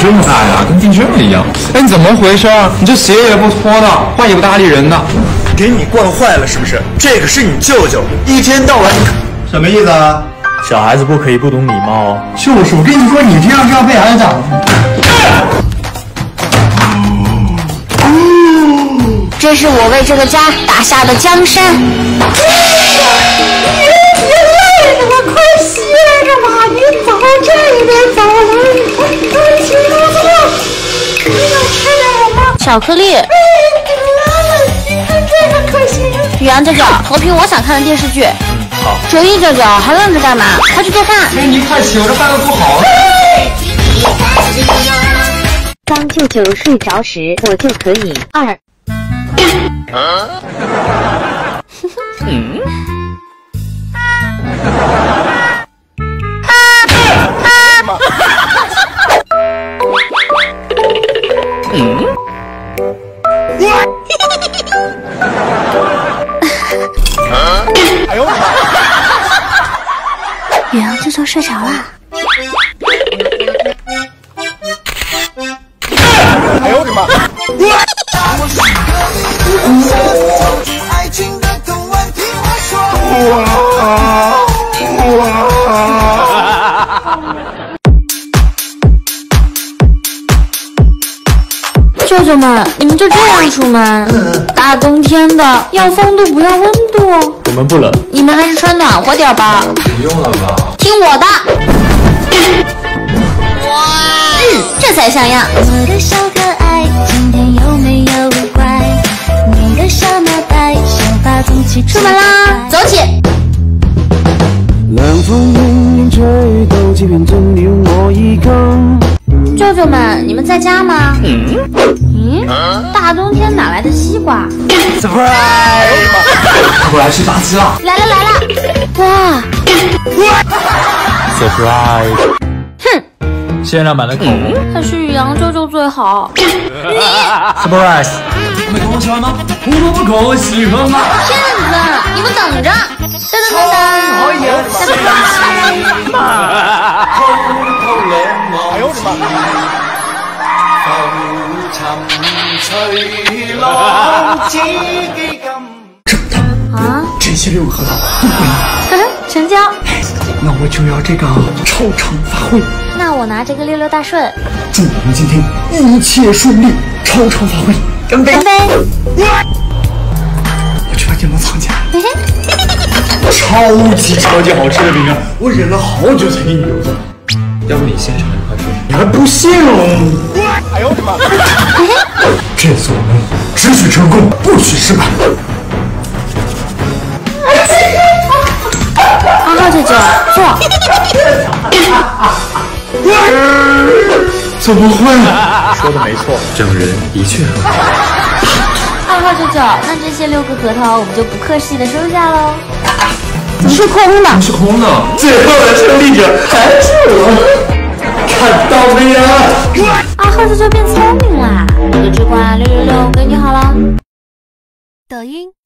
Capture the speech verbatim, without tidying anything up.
这么大呀，跟地震了一样。哎，你怎么回事？你这鞋也不脱的，话也不搭理人的。 给你惯坏了是不是？这个是你舅舅，一天到晚什么意思啊？ 小孩子不可以不懂礼貌哦。 就是我跟你说，你这样这样被孩子长。 这是我为这个家打下的江山。你累着了，快歇着吧。你走这边走了，你快起来了。你想吃点吗？巧克力。哎，得了，你看这个可行。宇阳舅舅，投屏我想看的电视剧。 嗯，好。 哲一舅舅，还愣着干嘛？快去做饭。 哎，你快起，我这饭都做好了。 当舅舅睡着时，我就可以二。 嗯。嗯。 哎呦我的妈！ 宇阳舅舅睡着了。 哎呦我的妈！ 舅舅们，你们就这样出门？大冬天的，要风度不要温度。 我们不冷， 你们还是穿暖和点吧。 不用了吧？ 听我的。哇，嗯，这才像样。 我的小可爱，今天有没有乖？你的小脑袋，想法总起出门啦，走起。 凉風輕輕吹到，似便中了我衣襟。 舅舅們，你們在家嗎？嗯，嗯，大冬天哪來的西瓜 ？Surprise！ 果然是大吉啦！ 來了來了！哇 ！Surprise！ 哼， 限量版的口红， 还是宇阳舅舅最好。 Surprise！ 没跟我喜欢吗？我不跟我喜欢吗？ 骗子！你们等着！噔噔噔噔！ 哎呦我的妈！哎呦我的妈！ 正当啊！ 这些六个核桃不归你， 成交。 那我就要这个超常发挥。 那我拿这个六六大顺。 祝我们今天一切顺利，超常发挥。干杯！ 干杯！ 我去把电脑藏起来。超级超级好吃的饼干，我忍了好久才给你留下。 要不你先尝一块试试？ 你还不信哦？ 哎呦我的妈！ 这次我们只许成功，不许失败。 二号舅舅，坐。 怎么会？ 说的没错， 整人的确很好。 二号舅舅，那这些六个核桃我们就不客气的收下喽。你是空的， 你是空的， 最后的胜利者还是我。看到没有？ 二号舅舅变聪明啦！我的只管六六六给你好了。 抖音。